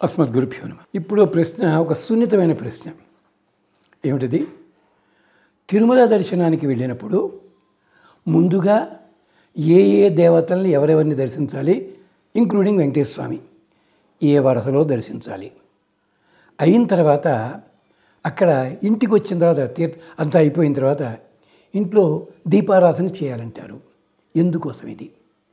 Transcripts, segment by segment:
అస్మద్గురుభ్యో నమః. ఇప్పుడు ప్రశ్న ఒక సున్నితమైన ప్రశ్న. ఏమిటిది? తిరుమల దర్శనానికి వెళ్ళినప్పుడు ముందుగా ఏ దేవతల్ని ఎవరెవరిని దర్శించాలి, ఇంక్లూడింగ్ వెంకటేశ్వర స్వామి ఏ వరసలో దర్శించాలి? అయిన తర్వాత అక్కడ ఇంటికి వచ్చిన తర్వాత అంతా అయిపోయిన తర్వాత ఇంట్లో దీపారాధన చేయాలంటారు. ఎందుకోసం ఇది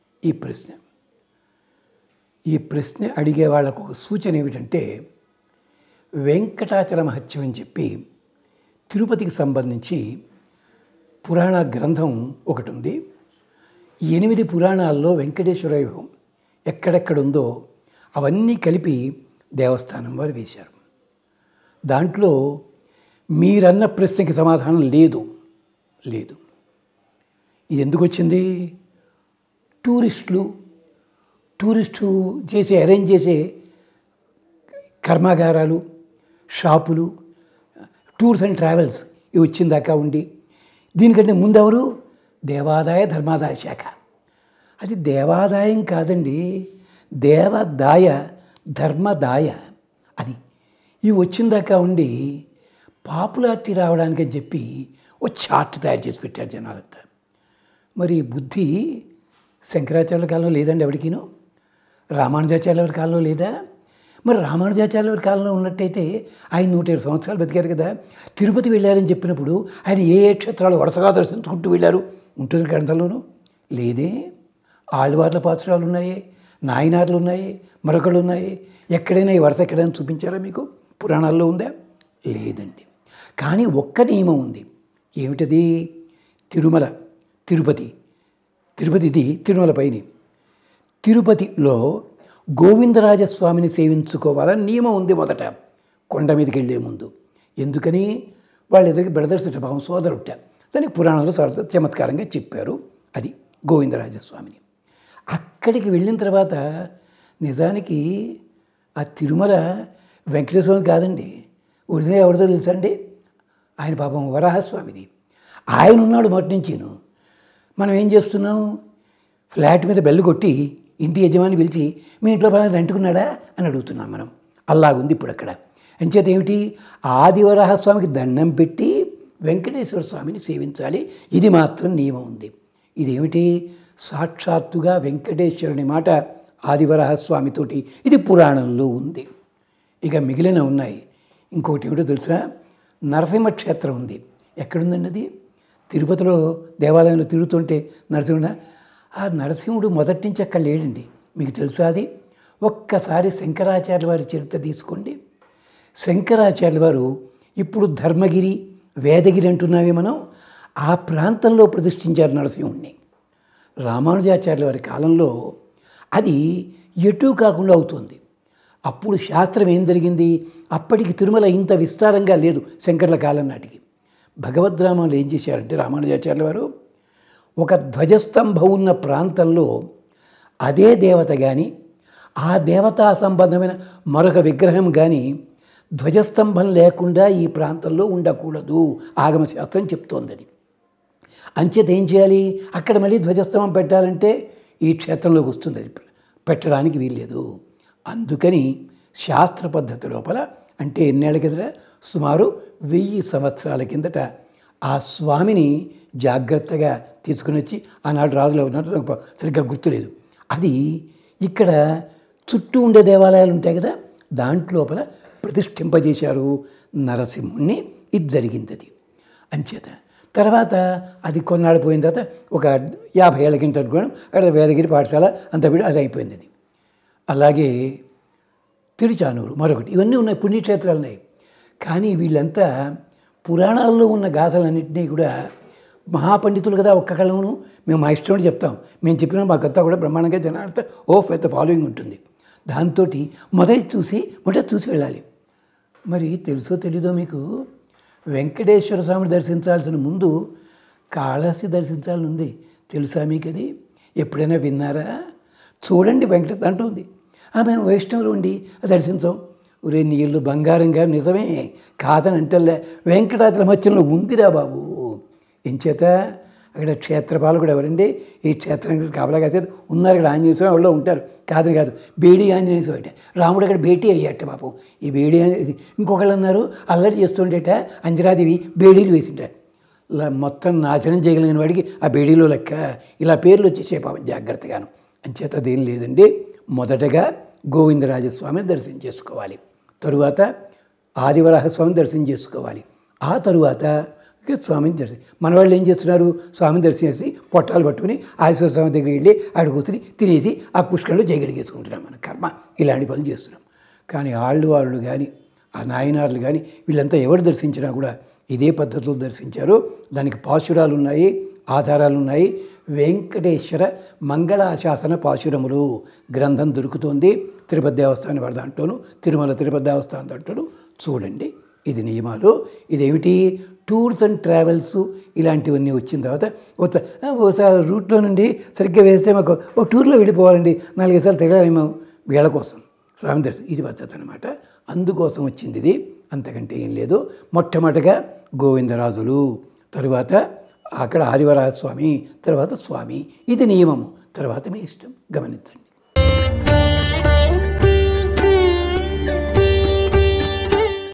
ఈ ప్రశ్న అడిగే వాళ్ళకు ఒక సూచన ఏమిటంటే, వెంకటాచల మహత్యం అని చెప్పి తిరుపతికి సంబంధించి పురాణ గ్రంథం ఒకటి ఉంది. 8 పురాణాల్లో వెంకటేశ్వర వైభవం ఎక్కడెక్కడుందో అవన్నీ కలిపి దేవస్థానం వారు వేశారు. దాంట్లో మీరన్న ప్రశ్నకి సమాధానం లేదు. ఇది ఎందుకు వచ్చింది? టూరిస్టు అరేంజ్ చేసే కర్మాగారాలు, షాపులు, టూర్స్ అండ్ ట్రావెల్స్ ఇవి వచ్చిందాకా ఉండి, దీనికంటే ముందెవరు? దేవాదాయ ధర్మాదాయ శాఖ. అది దేవాదాయం కాదండి, దేవదాయ ధర్మదాయ. అది ఇవి వచ్చిందాకా ఉండి పాపులారిటీ రావడానికని చెప్పి ఓ చార్ట్ తయారు చేసి పెట్టారు జనాలంతా. మరి బుద్ధి శంకరాచార్యుల కాలంలో లేదండి ఎవరికినో, రామానుజాచార్యుల వారి కాలంలో లేదా? మరి రామానుజాచార్యుల వారి కాలంలో ఉన్నట్టయితే ఆయన 107 సంవత్సరాలు బతికారు కదా. తిరుపతి వెళ్ళారని చెప్పినప్పుడు ఆయన ఏ క్షేత్రాలు వరుసగా దర్శించుకుంటూ వెళ్ళారు ఉంటుంది గ్రంథంలోనూ లేదే. ఆళ్వార్ల పాత్రాలు ఉన్నాయి, నాయనార్లు ఉన్నాయి, మరొకళ్ళు ఉన్నాయి. ఎక్కడైనా ఈ వరుస ఎక్కడైనా చూపించారా మీకు? పురాణాల్లో ఉందా? లేదండి. కానీ ఒక్క నియమం ఉంది. ఏమిటది? తిరుపతి ఇది తిరుమల పైన. తిరుపతిలో గోవిందరాజస్వామిని సేవించుకోవాలని నియమం ఉంది మొదట కొండ మీదకి వెళ్ళే ముందు. ఎందుకని? వాళ్ళిద్దరికి బ్రదర్స్ భావం, సోదరుట. దానికి పురాణంలో చమత్కారంగా చెప్పారు. అది గోవిందరాజస్వామిని. అక్కడికి వెళ్ళిన తర్వాత నిజానికి ఆ తిరుమల వెంకటేశ్వరం కాదండి, ఒరిజినల్ ఎవరిదో తెలుసండి? ఆయన పాపం వరాహస్వామిది. ఆయన ఉన్నాడు మొదటి నుంచిను. మనం ఏం చేస్తున్నాం? ఫ్లాట్ మీద బెల్లు కొట్టి ఇంటి యజమాని పిలిచి మీ ఇంట్లో పలానా రెంటుకున్నాడా అని అడుగుతున్నాం మనం. అలాగుంది ఇప్పుడు అక్కడ. అంచేత ఏమిటి? ఆదివరాహస్వామికి దండం పెట్టి వెంకటేశ్వర స్వామిని సేవించాలి. ఇది మాత్రం నియమం ఉంది. ఇదేమిటి? సాక్షాత్తుగా వెంకటేశ్వరుని మాట ఆదివరాహస్వామితోటి ఇది పురాణంలో ఉంది. ఇక మిగిలిన ఉన్నాయి. ఇంకొకటి ఏమిటో తెలుసా? నరసింహ క్షేత్రం ఉంది. ఎక్కడుందండి అది? తిరుపతిలో దేవాలయంలో తిరుగుతుంటే నరసింహుడు, ఆ నరసింహుడు మొదటి నుంచి అక్కడ లేడండి. మీకు తెలుసా అది? ఒక్కసారి శంకరాచార్యుల వారి చరిత్ర తీసుకోండి. శంకరాచార్యుల వారు ఇప్పుడు ధర్మగిరి, వేదగిరి అంటున్నామే మనం, ఆ ప్రాంతంలో ప్రతిష్ఠించారు నరసింహుడిని. రామానుజాచార్యుల వారి కాలంలో అది ఎటూ కాకుండా అవుతుంది. అప్పుడు శాస్త్రం ఏం జరిగింది? అప్పటికి తిరుమల ఇంత విస్తారంగా లేదు శంకర్ల కాలం నాటికి. భగవద్రామంలో ఏం చేశారంటే రామానుజాచార్యుల వారు ఒక ధ్వజస్తంభం ఉన్న ప్రాంతంలో అదే దేవత కానీ, ఆ దేవతా సంబంధమైన మరొక విగ్రహం కానీ ధ్వజస్తంభం లేకుండా ఈ ప్రాంతంలో ఉండకూడదు ఆగమశాస్త్రం చెప్తోంది. అది అంచేత ఏం చేయాలి? అక్కడ మళ్ళీ ధ్వజస్తంభం పెట్టాలంటే ఈ క్షేత్రంలోకి వస్తుంది, అది పెట్టడానికి వీల్లేదు. అందుకని శాస్త్ర పద్ధతి లోపల, అంటే ఎన్నేళ్ల కిందట, సుమారు 1000 సంవత్సరాల కిందట ఆ స్వామిని జాగ్రత్తగా తీసుకుని వచ్చి, ఆనాడు రాజులు ఉన్నారు సరిగ్గా గుర్తులేదు, అది ఇక్కడ చుట్టూ ఉండే దేవాలయాలు ఉంటాయి కదా, దాంట్లోపల ప్రతిష్ఠింపజేశారు నరసింహుణ్ణి. ఇది జరిగింది. అది అంచేత తర్వాత అది కొన్నాళ్ళు పోయిన తర్వాత ఒక 50 ఏళ్ళ కింద అనుకోవడం అక్కడ వేదగిరి పాఠశాల అంతా కూడా అది అయిపోయింది. అది అలాగే తిరుచానూరు మరొకటి, ఇవన్నీ ఉన్నాయి, పుణ్యక్షేత్రాలు ఉన్నాయి. కానీ వీళ్ళంతా పురాణాల్లో ఉన్న గాథలన్నింటినీ కూడా మహాపండితులు కదా, ఒక్క కళను మేము మా ఇష్టం చెప్తాం. మేము చెప్పినా మాకంతా కూడా బ్రహ్మాండంగా జనాలంతా పెద్ద ఫాలోయింగ్ ఉంటుంది. దాంతో మొదటి చూసి వెళ్ళాలి. మరి తెలుసో తెలీదో మీకు, వెంకటేశ్వర స్వామిని దర్శించాల్సిన ముందు కాళహస్తి దర్శించాలని ఉంది. తెలుసా మీకు? అది ఎప్పుడైనా విన్నారా? చూడండి, వెంకట అంటుంది. మేము వైష్ణవులు ఉండి దర్శించాం. ఒరే నీళ్ళు బంగారంగా, నిజమే కాదని అంటలే, వెంకటాచల మధ్యంలో ఉందిరా బాబు. ఎంచేత అక్కడ క్షేత్రపాలకుడు ఎవరండి? ఈ క్షేత్రానికి కాపలా కాసేది ఉన్నారు ఇక్కడ ఆంజనేయ స్వామి వాళ్ళు ఉంటారు. కాదు బేడి ఆంజనేయ స్వామి అంటే రాముడు అక్కడ భేటీ అయ్యాట పాపం. ఈ బేడి ఇంకొకళ్ళు ఉన్నారు అల్లరి చేస్తుండేట అంజరాదేవి బేడీలు వేసింటారు. మొత్తం నాశనం చేయగలిగిన వాడికి ఆ బేడీలో లెక్క. ఇలా పేర్లు వచ్చేసే పాపం జాగ్రత్తగాను. అంచేత అదేం లేదండి. మొదటగా గోవిందరాజస్వామిని దర్శనం చేసుకోవాలి, తరువాత ఆదివరాహస్వామిని దర్శనం చేసుకోవాలి, ఆ తరువాత స్వామిని దర్శనం. మన వాళ్ళు ఏం చేస్తున్నారు? స్వామిని దర్శనం చేసి పొట్టాలు పట్టుకుని ఆదిశ్వర స్వామి దగ్గరికి వెళ్ళి ఆడ కూర్చుని తినేసి ఆ పుష్కరంలో జయగడిగేసుకుంటున్నాం. మన కర్మ ఇలాంటి పనులు చేస్తున్నాం. కానీ వాళ్ళు కానీ ఆ నాయనార్లు కానీ వీళ్ళంతా ఎవరు దర్శించినా కూడా ఇదే పద్ధతిలో దర్శించారు. దానికి పాశురాలు ఉన్నాయి, ఆధారాలు ఉన్నాయి. వెంకటేశ్వర మంగళాశాసన పాశురములు గ్రంథం దొరుకుతుంది తిరుపతి దేవస్థానం వారి దాంట్లోనూ, తిరుమల తిరుపతి దేవస్థానం దాంట్లోనూ చూడండి. ఇది నియమాలు. ఇదేమిటి? టూర్స్ అండ్ ట్రావెల్స్ ఇలాంటివన్నీ వచ్చిన తర్వాత ఒకసారి రూట్లో నుండి సరిగ్గా వేస్తే మాకు ఒక టూర్లో వెళ్ళిపోవాలండి, 4 సార్లు తిరగలేము వీళ్ళ కోసం స్వామి దర్శనం. ఇది పద్ధతి అనమాట. అందుకోసం వచ్చింది ఇది, అంతకంటే ఏం లేదు. మొట్టమొదటిగా గోవిందరాజులు, తరువాత అక్కడ ఆదివరాజస్వామి, తర్వాత స్వామి. ఇది నియమము. తర్వాత మీ ఇష్టం, గమనించండి.